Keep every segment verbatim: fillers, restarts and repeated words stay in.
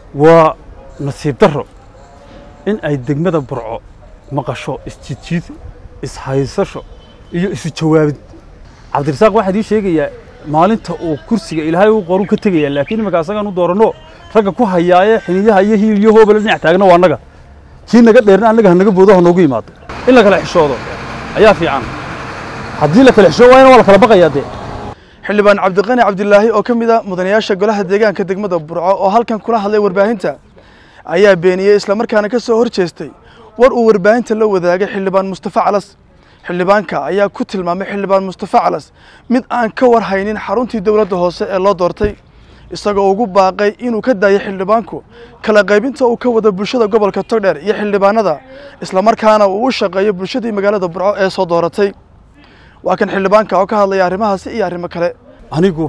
ونصيب درو إن أي دقمة برعو مقشو استجيد إسحايسشو إيو إسجواب عبد الرزاق واحد يشيء maalinta uu kursiga ilaahay uu qoru ka tagay laakiin marka asaga anu doorano raga ku hayaayay xiniyaha iyo hiiliyo hoobal dhinac taagna waa naga kii naga dheerna anaga naga boodo noogu yimaado in la kala xishoodo ayaa fiican hadii la kala xishoodo waa in wala kala baqayaa de xildhibaan Cabdiqani Cabdilaahi oo kamid ah mudanayaasha golaha deegaanka degmada Burco oo halkan kula hadlay warbaahinta ayaa beeniyay isla markaana ka soo horjeestay war uu warbaahinta la wadaagay xildhibaan Mustafa Calas xildhibaanka ayaa ku tilmaamay xildhibaan Mustafa Calas mid aan ka war haynin xaruntii dawladda hoose ee loo doortay isagoo ugu baaqay inuu ka daayo xildhibaanku kala qaybinta uu ka wada bulshada gobolka Togdheer iyo xildhibaanada isla markaana uu u shaqeeyo bulshadii magaalada Burco ee soo dooratay waa kan xildhibaanka oo ka hadlaya arrimahaas iyo arrimo kale anigu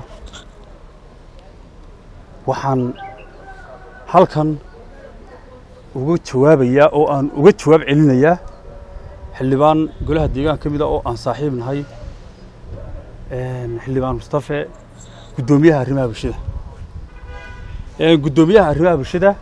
waxaan halkan ugu jawaabayaa oo aan uga jawaab celinayaa xildhibaan golaha deegaanka kamid ah oo aan saaxiib nahay een xildhibaan Mustafa gudoomiyaha arrimaha bulshada ee gudoomiyaha arrimaha bulshada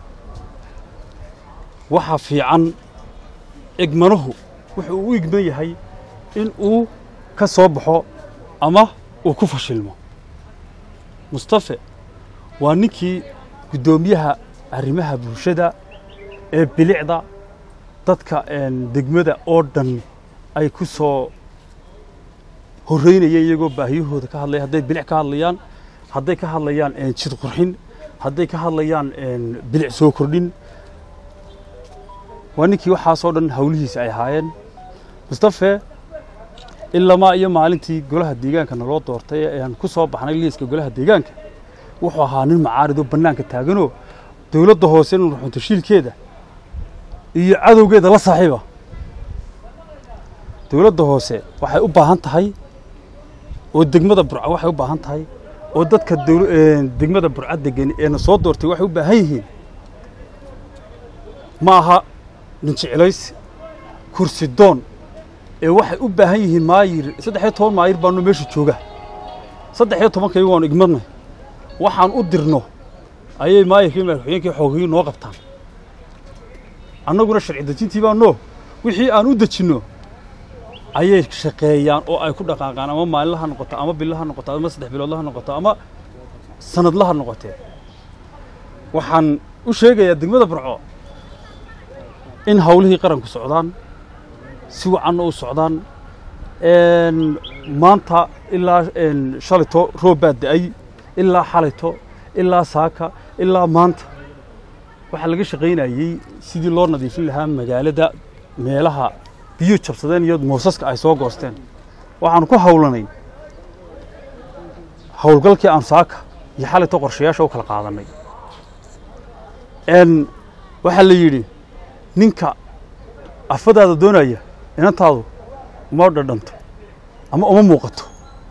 waxa fiican igmanuhu wuxuu u igman yahay in uu ka soo baxo ama uu ku fashilmo Mustafa waa ninkii gudoomiyaha arrimaha bulshada ee bilicda dadka een degmada oo dhan ay ku soo horeynayeen iyagoo baahiyahooda ka hadlay haday bilic ka hadlayaan haday ka hadlayaan een jid qurxin haday ka hadlayaan een bilic soo kordhin waaninkii waxa soo dhan hawlihiisa ay haayeen Mustafa illa ma iyo maalintii golaha deegaanka naloo doortay ee aan ku soo baxnay liiska golaha deegaanka wuxuu ahaa nin macaarido banaanka taagano dawladda hoose inuu runta shilkeeda iyo cadowgeeda la saaxiiba dawladda hoose waxay u baahan tahay oo degmada Burco waxay u baahan tahay oo dadka degmada Burco degan ee soo doortay waxay u baahan yihiin ma aha nin jecelays kursi doon ee waxay u baahan yihiin maayir saddex iyo toban maayir baanu meesha jooga saddex iyo toban kay waan igmadnay waxaan u dirno ayay maayirkii madaxweynaha xoogay noo qabtaan annaguna sharci dejintii baa noo wixii aan u dejino ayay shaqeeyaan oo ay ku dhaqaaqaan ama maalinlaha noqoto ama bilaha noqoto ama saddex biloodlaha noqoto ama sanadlaha noqoto waxaan u sheegayaa degmada Burco in hawlihii qaranku socdaan si wacan u socdaan een maanta ilaa een shalito roob baa ilaa xalito ilaa saaka ilaa maanta waxa laga shaqeynayay sidii loo nadiifin lahaa magaalada meelaha biyo jabsadeen iyo moosaska ay soo goosteen waxaan ku hawlanay hawlgalkii aan saaka iyo xalito qorshayaasha u kala qaadanay een waxa la yiri ninka afadaada doonaya inantaadu ma dhadhanto ama uma muuqato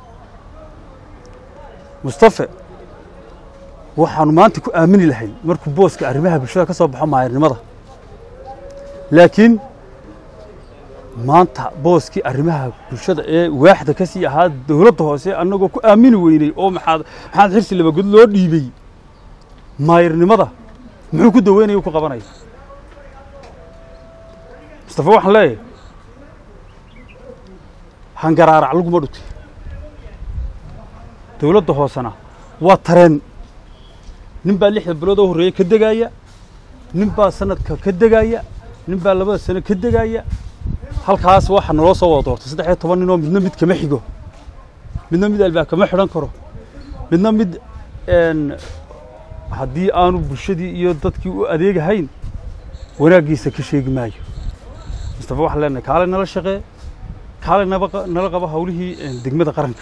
Mustafa waxaan maanta ku aamini lahayn markuu booska arrimaha bulshada ka soo baxo maayirnimada laakiin maanta booski arrimaha bulshada ee waaxda ka sii ahaa dawladda hoose annagoo ku aamini weynay oo maxaad maxaad xirsi laba gud loo dhiibay maayirnimada muxuu ku daweynayay ku qabanay Mustafa waxaan leeyahay hangaraarac lagu ma dhutay dawladda hoosena waa tareen nin baa lixda bilood oo horeeyay ka degaya nin baa sanadka ka degaya nin baa labada sano ka degaya halkaas waxa naloo soo wada doortay saddex iyo toban nin oo midna mid kama xigo midna mid albaab kama xidhan karo midna mid een haddii aanu bulshadii iyo dadkii u adeegahayn wanaagiisa ka sheegi maayo Mustafa waxa leenahay kaale nala shaqee kaale nala qaba hawlihii degmada qaranka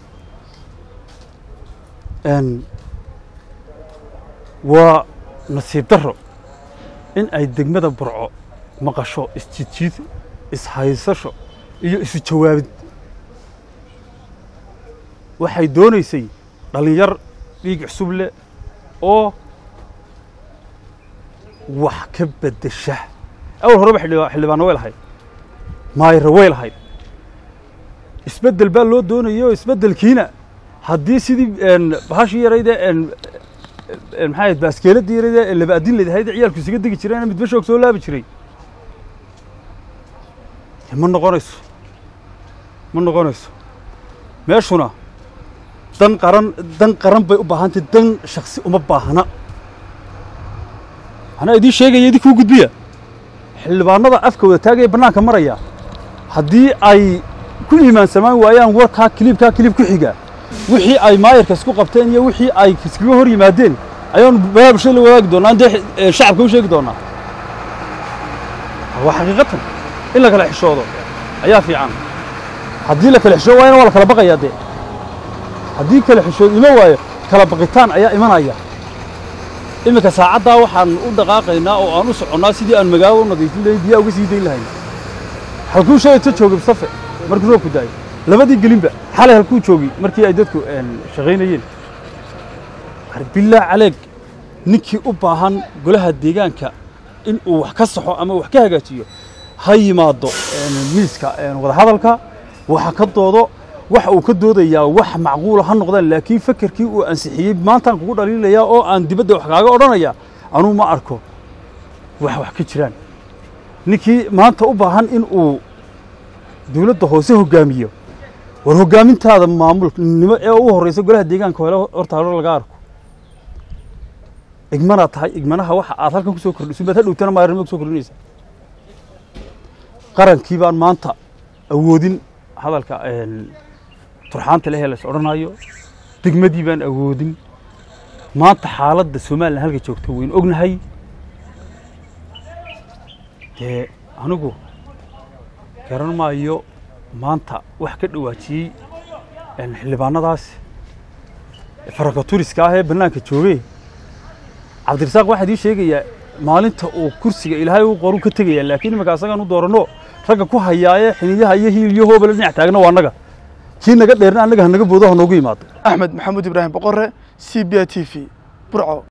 een waa nasiib darro in ay degmada Burco maqasho istijid ishaysasho iyo isu jawaabid waxay doonaysay dhalinyar dhiig cusub leh oo wax ka bedesha awal hore xildhibaan way lahayd maayir way lahayd isbedel baa loo doonayo isbedelkiina haddii sidii bahashii yarayde maxay baaskeelada yarida laba adin leedahay ciyaalku isaga digi jireen mid bashoog soo laabi jiray ma noqonayso ma noqonayso meeshuna dan qaran dan qaran bay u baahantay dan shakhsi uma baahna ana idin sheegay idin ku gudbiya xildhibaanada afka wada taagay banaanka maraya haddii ay ku iimaan samaan waayaan warka klibka klib ku xiga wixii ay maayirka isku qabteen iyo wixii ay iskaga hor yimaadeen ayaan bulshada la wadaagi doonaa inta shacabka u sheegi doonaa waa xaqiiqatan in la kala xishoodo ayaa fiican haddii la kala xishoodo waayna waa la kala baqayaa dee haddii kala xishoodo ima waayo kala baqitaan ayaa imanaya iminka saacaddaa waxaan u dhaqaaqaynaa oo aan u soconnaa sidii aan magaalo u nadiifin lahayn biyaa uga sii dayn lahayn halkuu shalay ta joogay mustafe markuu roobku daayay labadii gelinba xalay halkuu joogay markii ay dadku shaqaynayeen billah caleeg ninkii u baahan golaha deegaanka in uu wax ka saxo ama wax ka hagaajiyo ha yimaado miiska wada hadalka waxa ka doodo waxa uu ka doodayaa wax macquul ah noqdaan laakiin fakarkii uu ansixiyay maanta kugu dhaliilaya oo aan dibadda wax kaaga odhanaya anuu ma arko wax wax ka jiraan ninkii maanta u baahan in uu dawladda hoose hogaamiyo war hogaamintaada maamulnimo ee ugu horeysa golaha deegaanka hore horta hore laga arko igmana tahay igmanaha waxa aad halkan ku soo kordhisay baad hadhowtana maarnimo ku soo kordhinaysa qarankii baan maanta awoodin hadalka een turxaanta la helayso oranayo degmadii baan awoodin maanta xaaladda Soomaaliland halka joogto weyn ognahay ee anigu garan maayo maanta wax ka dhawaajiyay een xildhibaanadaas farqa turiska ah ee banaanka joogay cabdirasaaq waxa ii sheegaya maalinta uu kursiga ilaahay uu qoru ka tagay laakiin imika asagan u doorano ragga ku hayaaye xiniyaha iyo hiiliyo hoobal dhinac taagna waa naga kii naga dheerna anaga naga boodo noogu yimaado Axmed Maxamuud Ibraahim Boqorre C B A T V Burco.